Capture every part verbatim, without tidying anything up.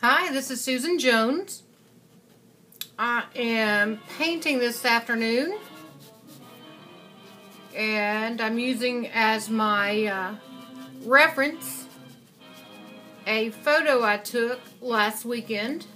Hi, this is Susan Jones. I am painting this afternoon, and I'm using as my uh, reference a photo I took last weekend.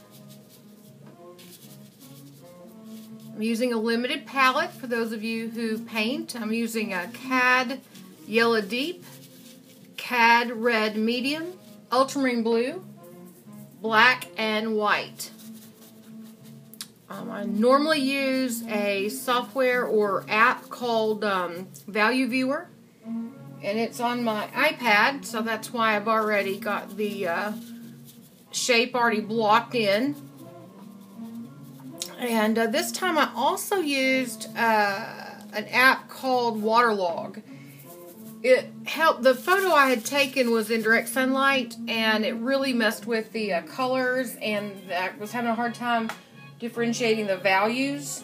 I'm using a limited palette for those of you who paint. I'm using a C A D Yellow Deep, C A D Red Medium, Ultramarine Blue, black, and white. Um, I normally use a software or app called um, Value Viewer, and it's on my iPad, so that's why I've already got the uh, shape already blocked in. And uh, this time I also used uh, an app called Waterlog. It helped. The photo I had taken was in direct sunlight, and it really messed with the uh, colors, and I was having a hard time differentiating the values.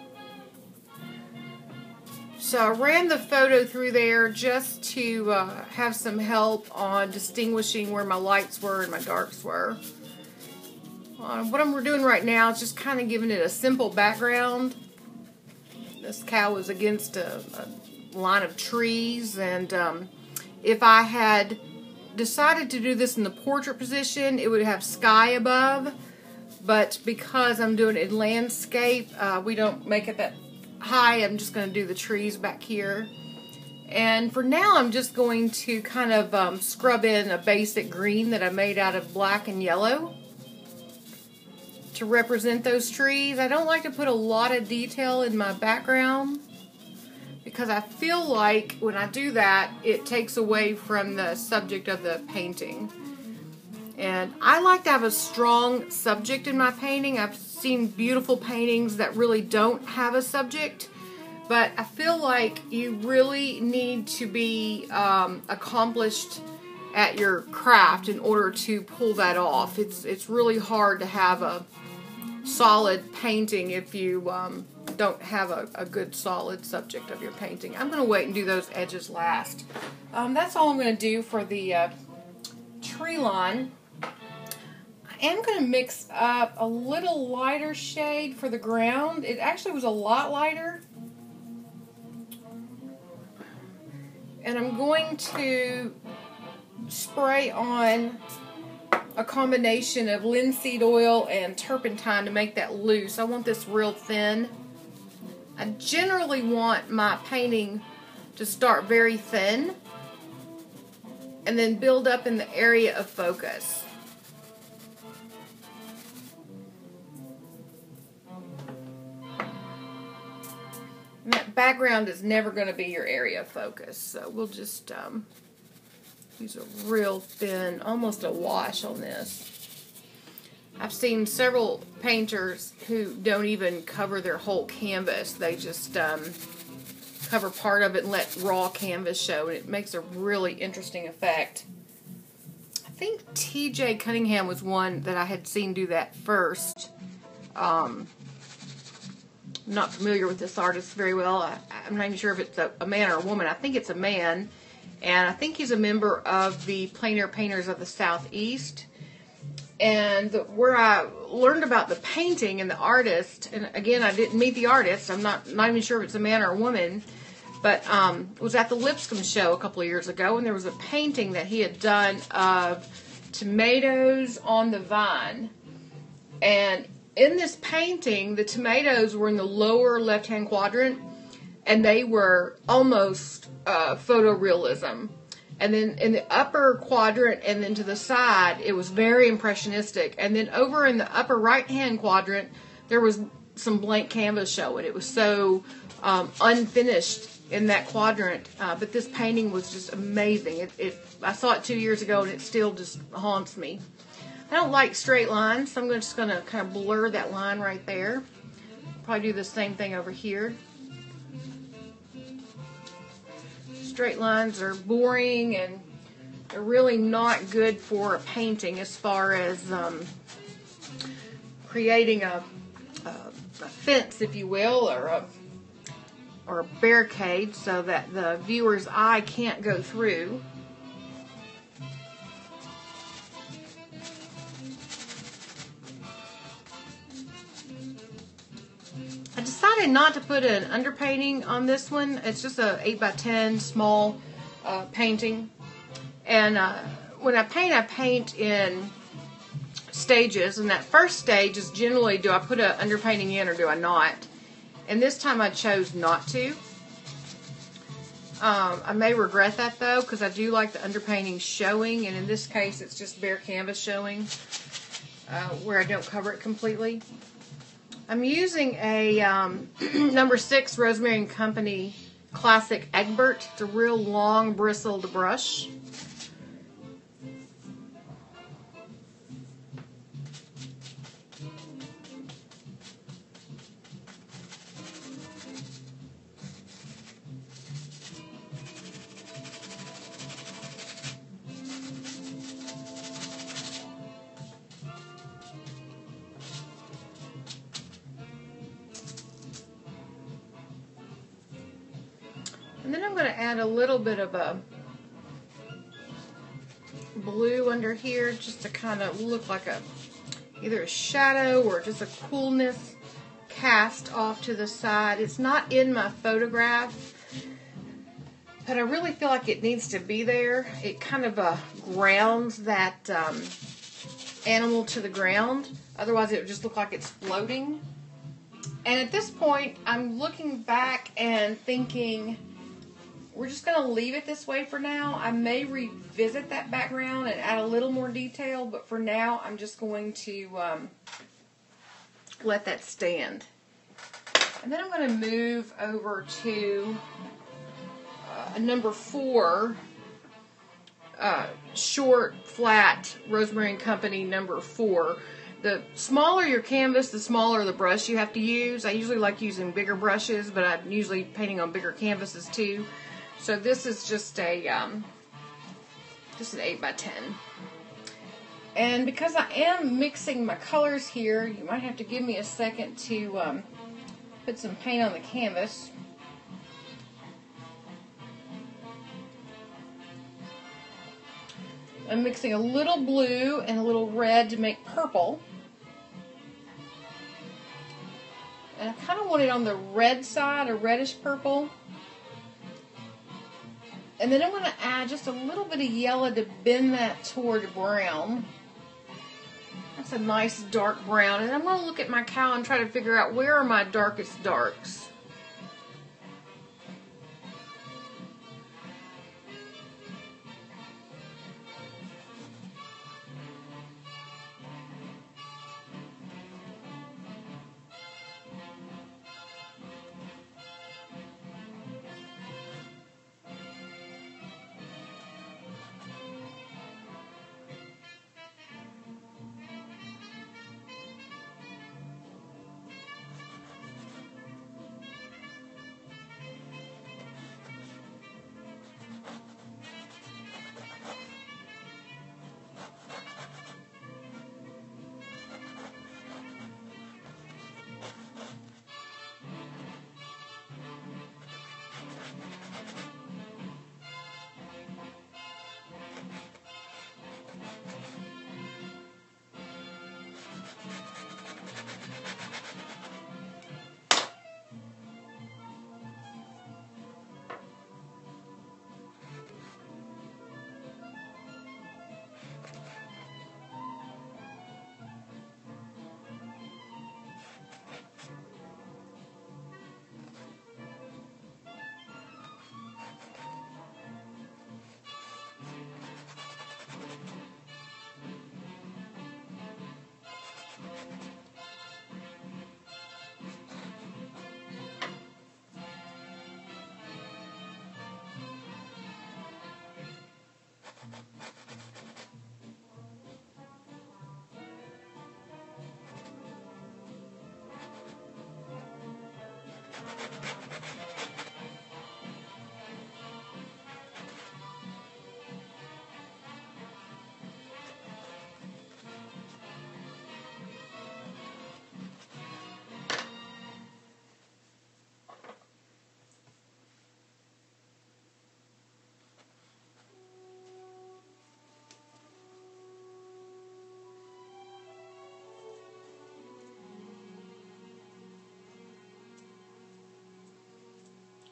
So I ran the photo through there just to uh, have some help on distinguishing where my lights were and my darks were. Uh, what I'm doing right now is just kind of giving it a simple background. This cow was against a, a line of trees, and um, if I had decided to do this in the portrait position, it would have sky above, but because I'm doing it in landscape, uh, we don't make it that high. I'm just going to do the trees back here, and for now I'm just going to kind of um, scrub in a basic green that I made out of black and yellow to represent those trees. I don't like to put a lot of detail in my background, because I feel like when I do that, it takes away from the subject of the painting. And I like to have a strong subject in my painting. I've seen beautiful paintings that really don't have a subject, but I feel like you really need to be um, accomplished at your craft in order to pull that off. It's, it's really hard to have a solid painting if you um, don't have a, a good solid subject of your painting. I'm going to wait and do those edges last. Um, that's all I'm going to do for the uh, tree line. I am going to mix up a little lighter shade for the ground. It actually was a lot lighter. And I'm going to spray on a combination of linseed oil and turpentine to make that loose. I want this real thin. I generally want my painting to start very thin and then build up in the area of focus. And that background is never going to be your area of focus, so we'll just um, use a real thin, almost a wash on this. I've seen several painters who don't even cover their whole canvas. They just um, cover part of it and let raw canvas show, and it makes a really interesting effect. I think T J Cunningham was one that I had seen do that first. Um, I'm not familiar with this artist very well. I, I'm not even sure if it's a, a man or a woman. I think it's a man. And I think he's a member of the Plein Air Painters of the Southeast. And where I learned about the painting and the artist, and again, I didn't meet the artist. I'm not, not even sure if it's a man or a woman, but um, it was at the Lipscomb show a couple of years ago, and there was a painting that he had done of tomatoes on the vine. And in this painting, the tomatoes were in the lower left-hand quadrant, and they were almost uh, photorealism. And then in the upper quadrant and then to the side, it was very impressionistic. And then over in the upper right-hand quadrant, there was some blank canvas showing. It was so um, unfinished in that quadrant. Uh, but this painting was just amazing. It, it, I saw it two years ago, and it still just haunts me. I don't like straight lines, so I'm just going to kind of blur that line right there. Probably do the same thing over here. Straight lines are boring, and they're really not good for a painting as far as um, creating a, a, a fence, if you will, or a, or a barricade so that the viewer's eye can't go through. decided not to put an underpainting on this one. It's just a eight by ten small uh, painting. And uh, when I paint, I paint in stages. And that first stage is generally, do I put an underpainting in or do I not? And this time I chose not to. Um, I may regret that though, because I do like the underpainting showing. And in this case, it's just bare canvas showing, uh, where I don't cover it completely. I'm using a um, number six Rosemary and Company Classic Egbert. It's a real long bristled brush. And then I'm going to add a little bit of a blue under here just to kind of look like a either a shadow or just a coolness cast off to the side. It's not in my photograph, but I really feel like it needs to be there. It kind of uh, grounds that um, animal to the ground. Otherwise it would just look like it's floating. And at this point, I'm looking back and thinking, we're just going to leave it this way for now. I may revisit that background and add a little more detail, but for now, I'm just going to um, let that stand. And then I'm going to move over to uh, a number four, uh, short, flat, Rosemary and Company number four. The smaller your canvas, the smaller the brush you have to use. I usually like using bigger brushes, but I'm usually painting on bigger canvases too. So this is just a um, just an eight by ten. And because I am mixing my colors here, you might have to give me a second to um, put some paint on the canvas. I'm mixing a little blue and a little red to make purple. And I kind of want it on the red side, a reddish purple. And then I'm going to add just a little bit of yellow to bend that toward brown. That's a nice dark brown. And I'm going to look at my cow and try to figure out where are my darkest darks.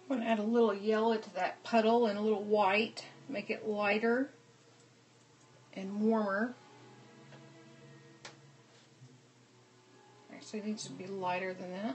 I'm going to add a little yellow to that puddle and a little white, make it lighter and warmer. Actually, it needs to be lighter than that.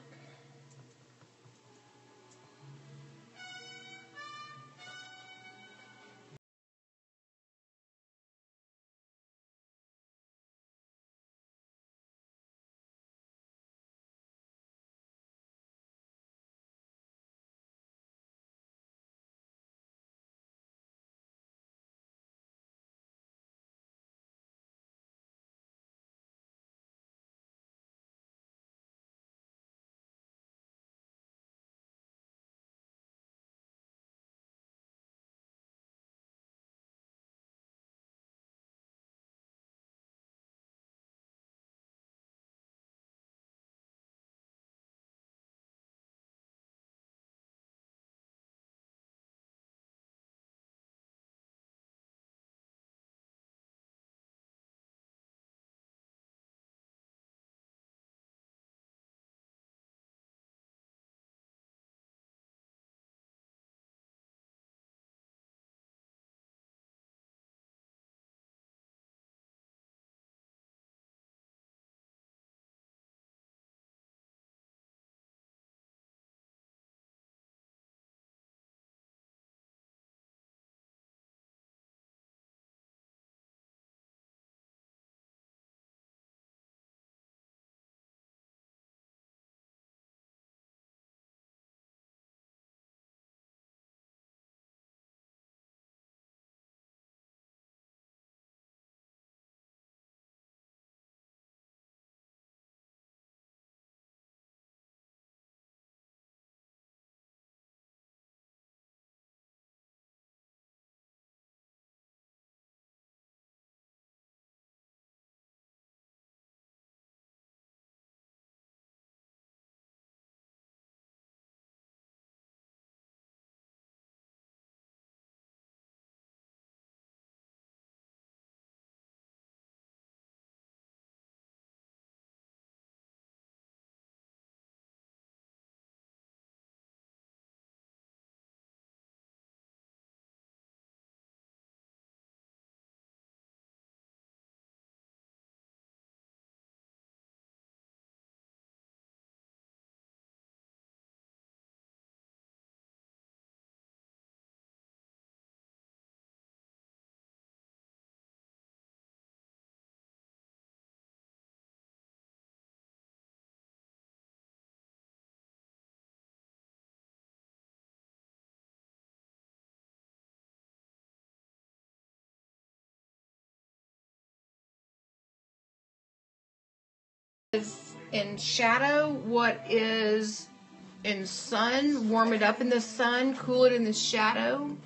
In shadow, what is in sun, warm it up in the sun, cool it in the shadow.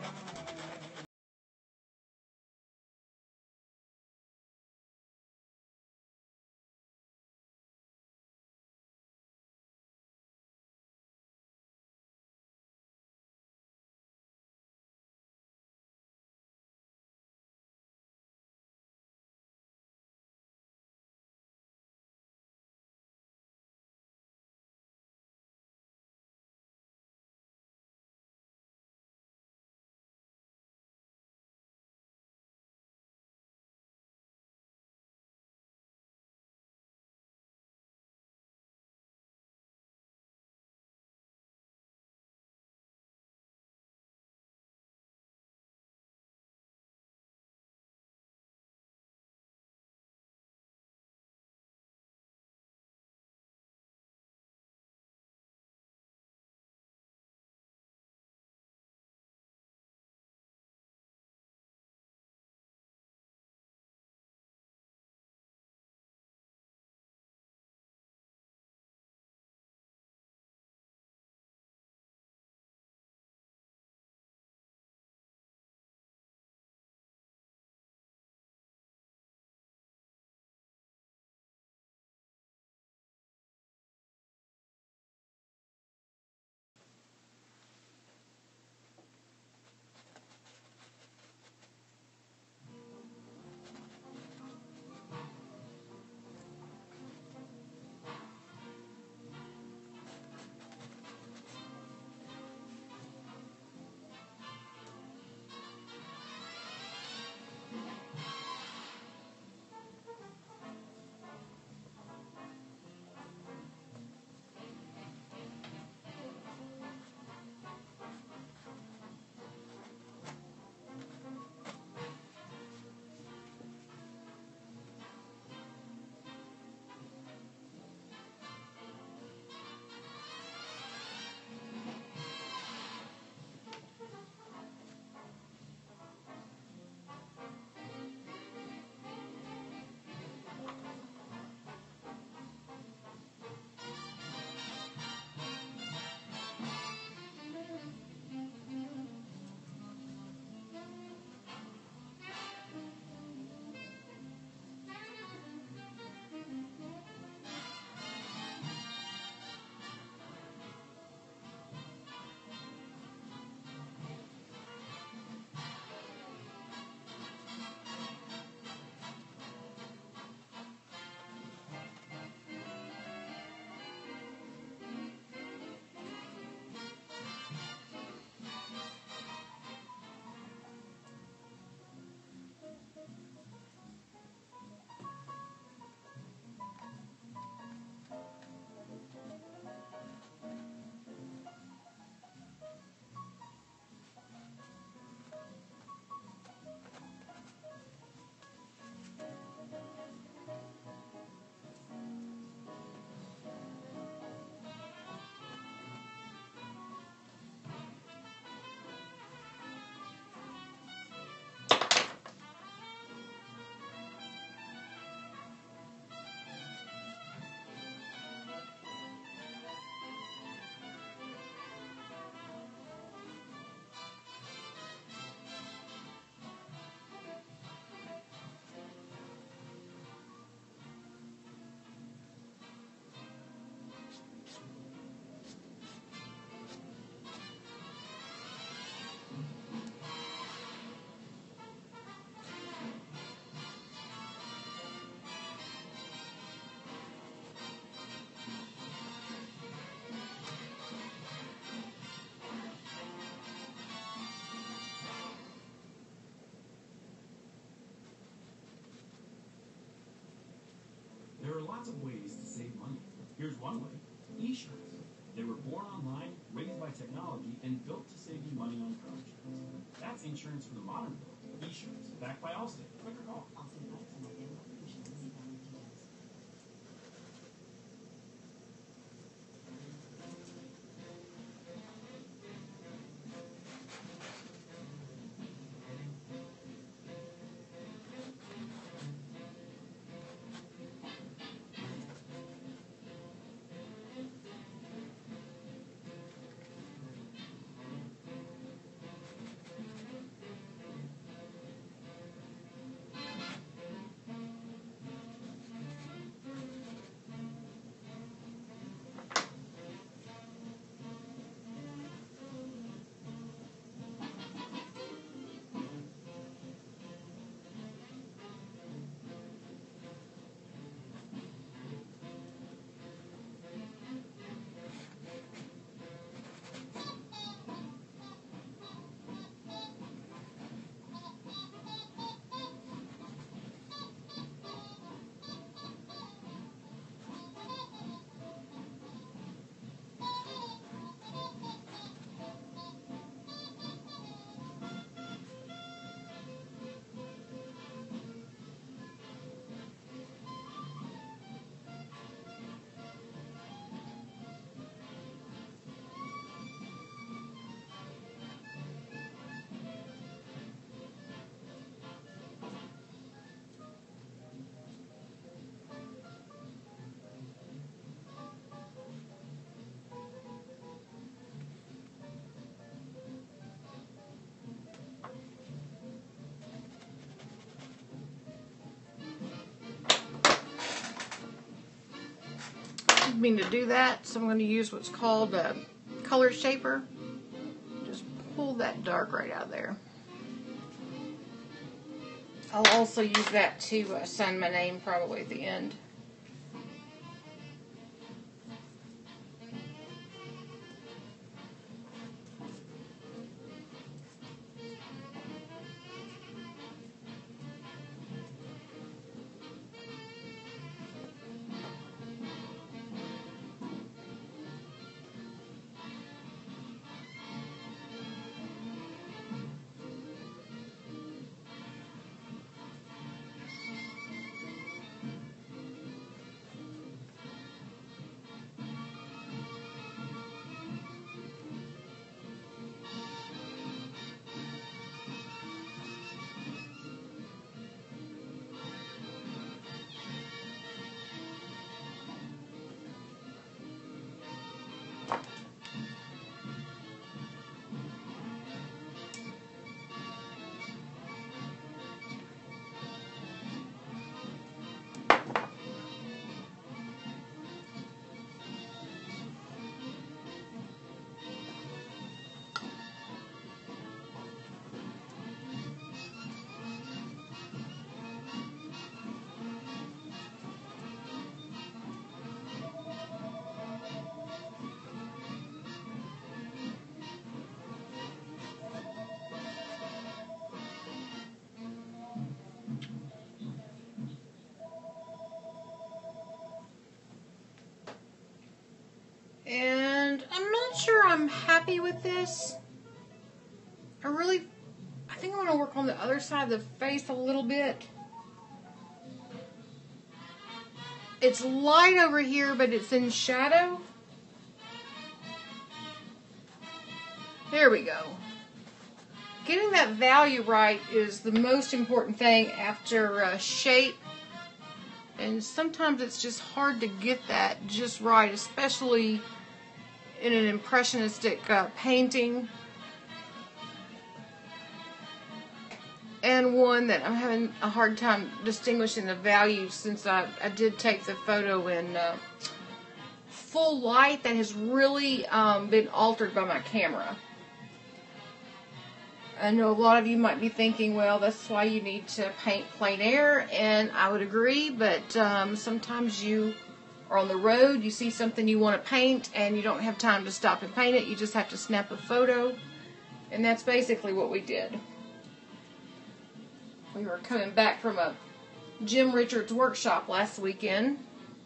are lots of ways to save money. Here's one way: e-shirts. They were born online, raised by technology, and built to save you money on car insurance. That's insurance for the modern world. E-shirts, backed by Allstate. Click or call. Didn't mean to do that, so I'm going to use what's called a color shaper. Just pull that dark right out of there. I'll also use that to uh, sign my name probably at the end. And I'm not sure I'm happy with this. I really, I think I want to work on the other side of the face a little bit. It's light over here, but it's in shadow. There we go. Getting that value right is the most important thing after uh, shape. And sometimes it's just hard to get that just right, especially in an impressionistic uh, painting. And one that I'm having a hard time distinguishing the values, since I, I did take the photo in uh, full light that has really um, been altered by my camera. I know a lot of you might be thinking, well, that's why you need to paint plein air, and I would agree, but um, sometimes you are on the road, you see something you want to paint, and you don't have time to stop and paint it. You just have to snap a photo, and that's basically what we did. We were coming back from a Jim Richards workshop last weekend,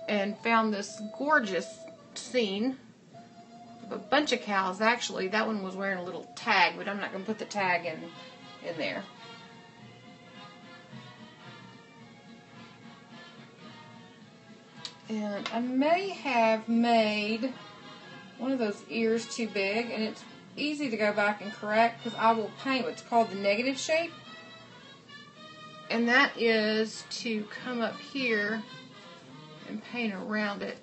and found this gorgeous scene of a bunch of cows. Actually, that one was wearing a little tag, but I'm not going to put the tag in, in there. And I may have made one of those ears too big, and it's easy to go back and correct because I will paint what's called the negative shape. And that is to come up here and paint around it.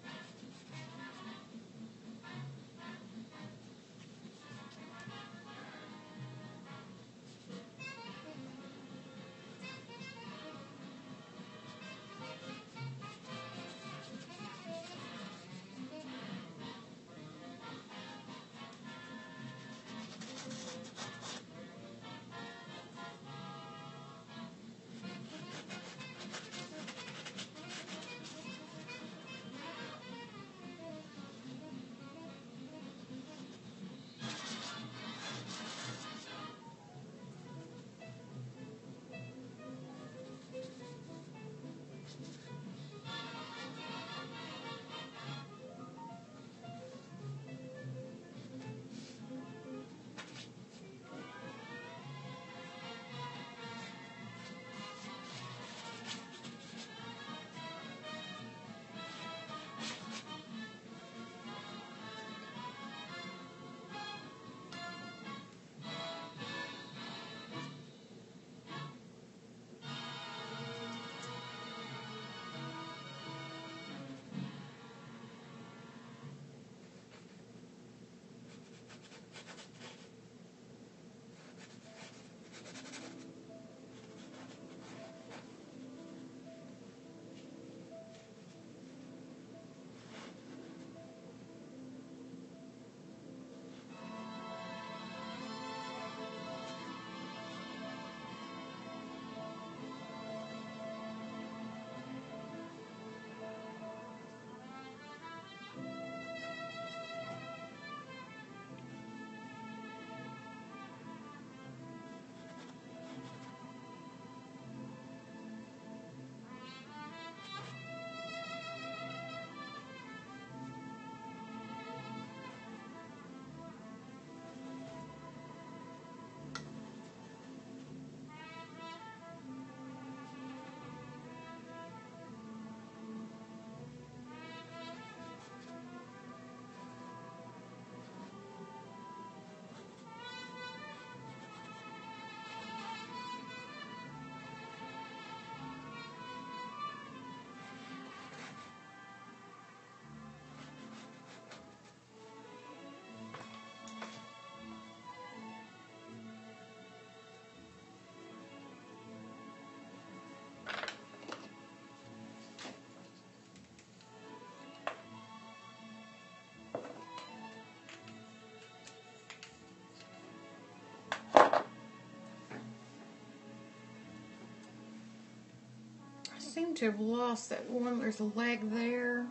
I seem to have lost that one. There's a leg there.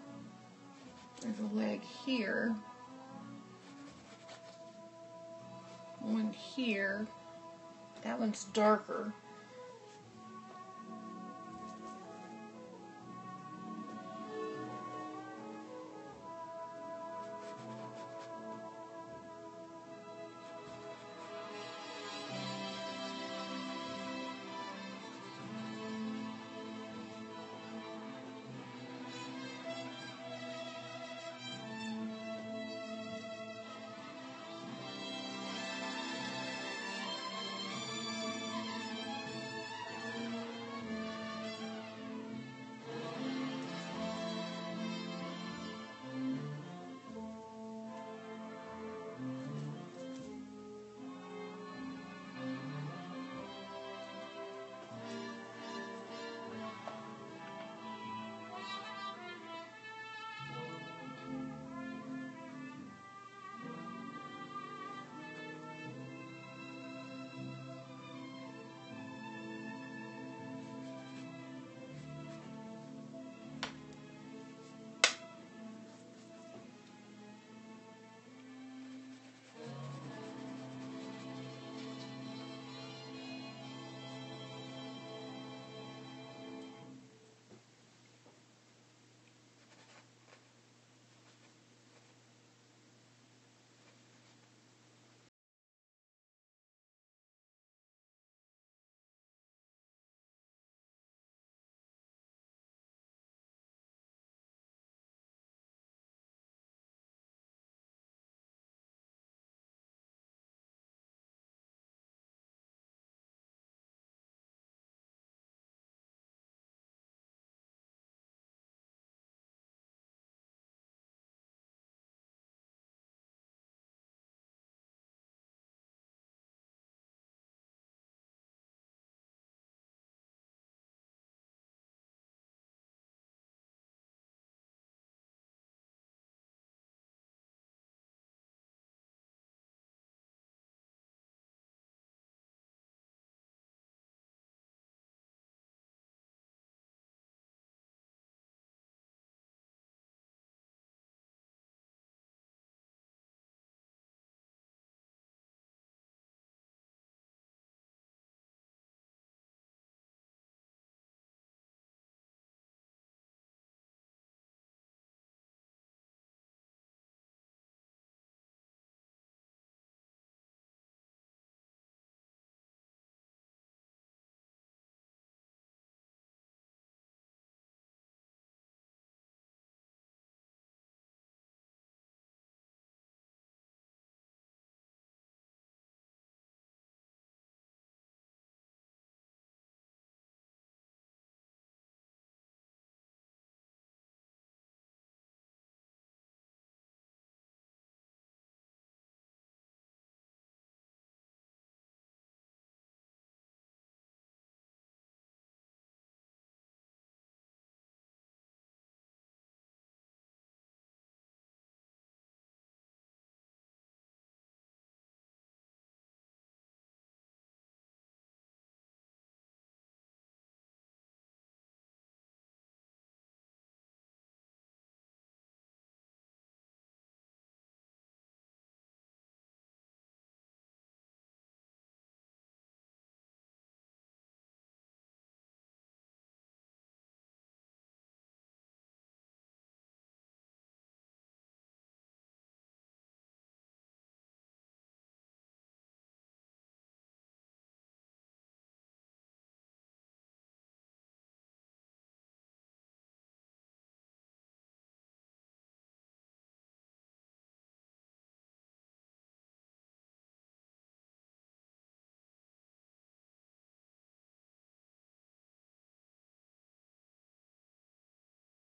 There's a leg here. One here. That one's darker.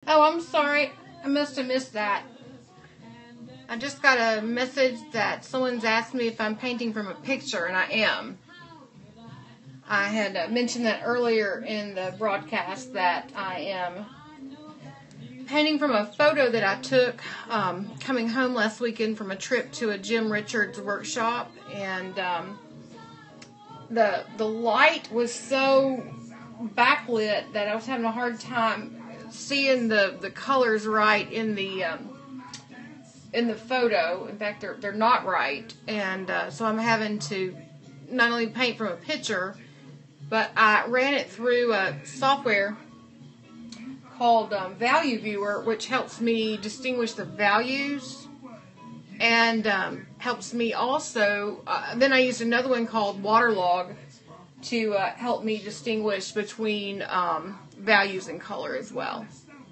Oh, I'm sorry. I must have missed that. I just got a message that someone's asked me if I'm painting from a picture, and I am. I had uh, mentioned that earlier in the broadcast that I am painting from a photo that I took um, coming home last weekend from a trip to a Jim Richards workshop, and um, the the light was so backlit that I was having a hard time seeing the, the colors right in the um, in the photo. In fact, they're they're not right, and uh, so I'm having to not only paint from a picture, but I ran it through a software called um, Value Viewer, which helps me distinguish the values, and um, helps me also. Uh, then I used another one called Waterlog to uh, help me distinguish between um, values and color as well.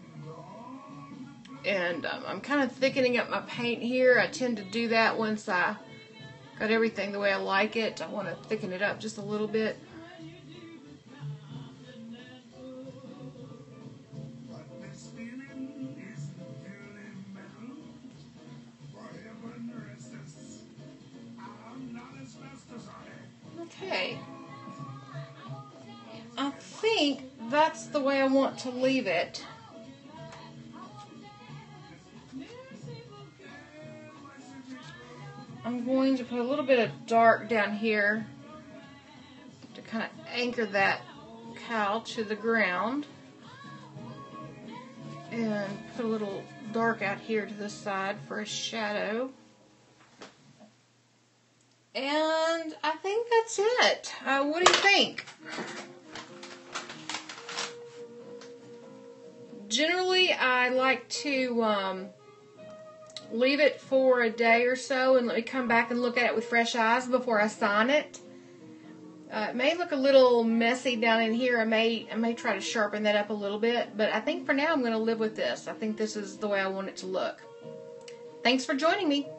And um, I'm kind of thickening up my paint here. I tend to do that once I got everything the way I like it. I want to thicken it up just a little bit. Okay. I think that's the way I want to leave it. I'm going to put a little bit of dark down here to kind of anchor that cowl to the ground. And put a little dark out here to the side for a shadow. And I think that's it. Uh, what do you think? Generally, I like to um, leave it for a day or so and let me come back and look at it with fresh eyes before I sign it. Uh, it may look a little messy down in here. I may, I may try to sharpen that up a little bit, but I think for now I'm going to live with this. I think this is the way I want it to look. Thanks for joining me.